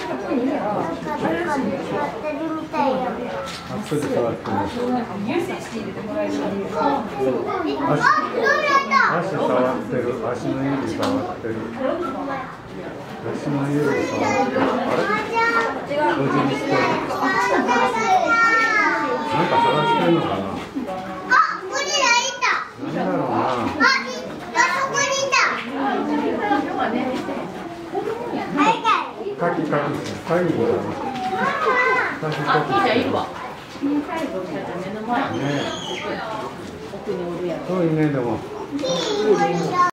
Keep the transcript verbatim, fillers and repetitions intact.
てるみたいよ。 あっちで触ってる。足、足触ってる。足の指触ってる。足の指触ってる。あれ？同時にしてる。なんか探してるのかな。 あ、ゴリラいた。 なんだろうな。 あ、あそこにいた。 カキカキ、カキだね。カキカキ。 じゃあいるわ。目の前に。 ね。 奥におるやろ。 遠いねでも。